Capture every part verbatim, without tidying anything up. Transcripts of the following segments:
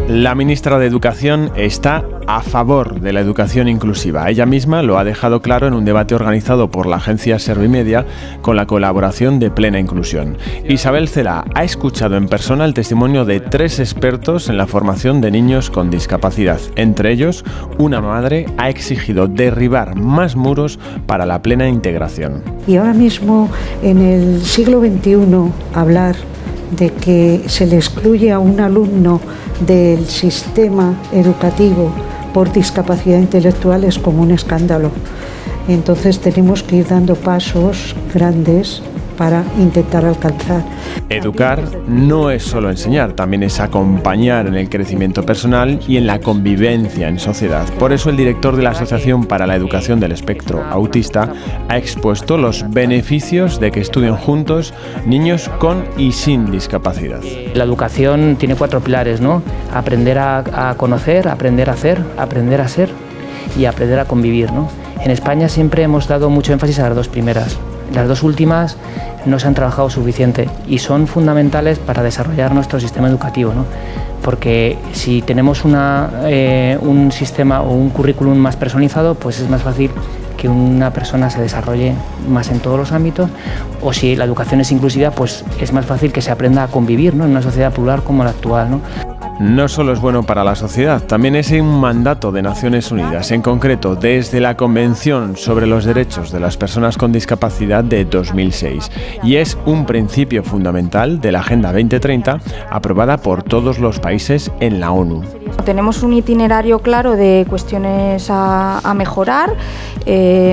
La ministra de Educación está a favor de la educación inclusiva. Ella misma lo ha dejado claro en un debate organizado por la agencia Servimedia con la colaboración de Plena Inclusión. Isabel Cela ha escuchado en persona el testimonio de tres expertos en la formación de niños con discapacidad. Entre ellos, una madre ha exigido derribar más muros para la plena integración. Y ahora mismo, en el siglo veintiuno, hablar de que se le excluye a un alumno del sistema educativo por discapacidad intelectual es como un escándalo. Entonces tenemos que ir dando pasos grandes para intentar alcanzar. Educar no es solo enseñar, también es acompañar en el crecimiento personal y en la convivencia en sociedad. Por eso el director de la Asociación para la Educación del Espectro Autista ha expuesto los beneficios de que estudien juntos niños con y sin discapacidad. La educación tiene cuatro pilares, ¿no? Aprender a, a conocer, aprender a hacer, aprender a ser y aprender a convivir, ¿no? En España siempre hemos dado mucho énfasis a las dos primeras. Las dos últimas no se han trabajado suficiente y son fundamentales para desarrollar nuestro sistema educativo, ¿no? Porque si tenemos una, eh, un sistema o un currículum más personalizado, pues es más fácil que una persona se desarrolle más en todos los ámbitos, o si la educación es inclusiva, pues es más fácil que se aprenda a convivir, ¿no? En una sociedad plural como la actual, ¿no? No solo es bueno para la sociedad, también es un mandato de Naciones Unidas, en concreto desde la Convención sobre los Derechos de las Personas con Discapacidad de dos mil seis, y es un principio fundamental de la Agenda veinte treinta aprobada por todos los países en la ONU. Tenemos un itinerario claro de cuestiones a, a mejorar, eh,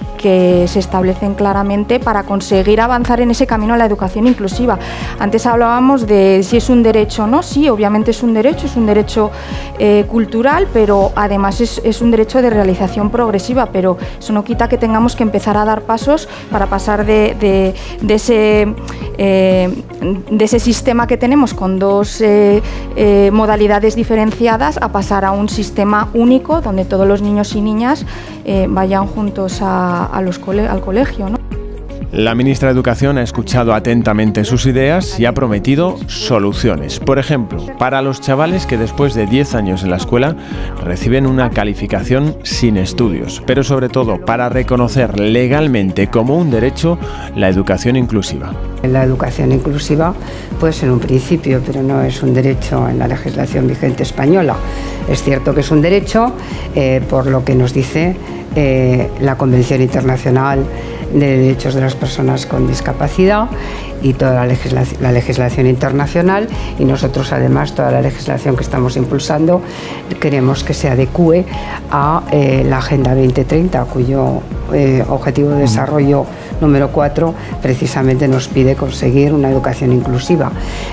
que se establecen claramente para conseguir avanzar en ese camino a la educación inclusiva. Antes hablábamos de si es un derecho o no. Sí, obviamente es un derecho, es un derecho eh, cultural, pero además es, es un derecho de realización progresiva, pero eso no quita que tengamos que empezar a dar pasos para pasar de, de, de, ese, eh, de ese sistema que tenemos con dos eh, eh, modalidades diferenciadas a pasar a un sistema único donde todos los niños y niñas eh, vayan juntos a A los cole al colegio, ¿no? La ministra de Educación ha escuchado atentamente sus ideas y ha prometido soluciones. Por ejemplo, para los chavales que después de diez años en la escuela reciben una calificación sin estudios, pero sobre todo para reconocer legalmente como un derecho la educación inclusiva. La educación inclusiva puede ser un principio, pero no es un derecho en la legislación vigente española. Es cierto que es un derecho eh, por lo que nos dice eh, la Convención Internacional de Derechos de las Personas con Discapacidad y toda la legislación, la legislación internacional, y nosotros además toda la legislación que estamos impulsando queremos que se adecúe a eh, la Agenda veinte treinta, cuyo eh, objetivo de desarrollo número cuatro precisamente nos pide conseguir una educación inclusiva.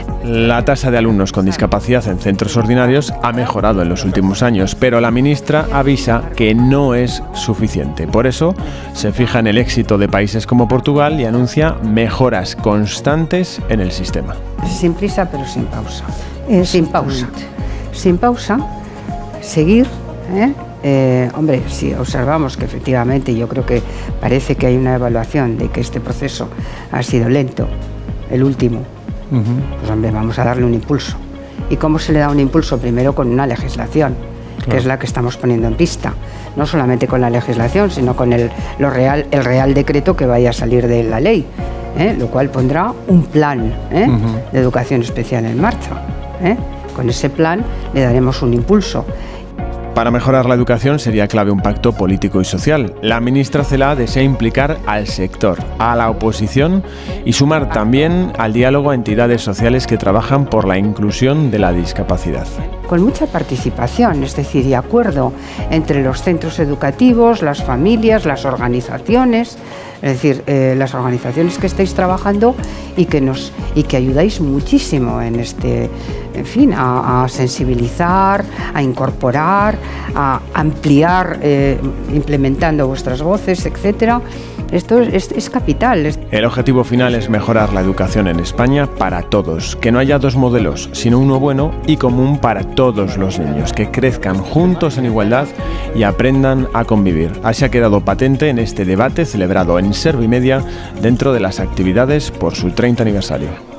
La tasa de alumnos con discapacidad en centros ordinarios ha mejorado en los últimos años, pero la ministra avisa que no es suficiente. Por eso se fija en el éxito de países como Portugal y anuncia mejoras constantes en el sistema. Sin prisa, pero sin pausa. Eh, sin pausa. Sin pausa, seguir. ¿eh? Eh, hombre, si observamos que efectivamente, yo creo que parece que hay una evaluación de que este proceso ha sido lento, el último, uh-huh. Pues hombre, vamos a darle un impulso. ¿Y cómo se le da un impulso? Primero con una legislación, claro, que es la que estamos poniendo en pista. No solamente con la legislación, sino con el, lo real, el real decreto que vaya a salir de la ley, ¿eh? Lo cual pondrá un plan ¿eh? uh-huh. de educación especial en marcha. ¿eh? Con ese plan le daremos un impulso. Para mejorar la educación sería clave un pacto político y social. La ministra Cela desea implicar al sector, a la oposición y sumar también al diálogo a entidades sociales que trabajan por la inclusión de la discapacidad. Con mucha participación, es decir, y acuerdo entre los centros educativos, las familias, las organizaciones, es decir, eh, las organizaciones que estáis trabajando y que nos y que ayudáis muchísimo en este, en fin, a, a sensibilizar, a incorporar, a ampliar, eh, implementando vuestras voces, etcétera. Esto es, es capital. El objetivo final es mejorar la educación en España para todos, que no haya dos modelos, sino uno bueno y común para todos los niños, que crezcan juntos en igualdad y aprendan a convivir. Así ha quedado patente en este debate celebrado en Servimedia dentro de las actividades por su treinta aniversario.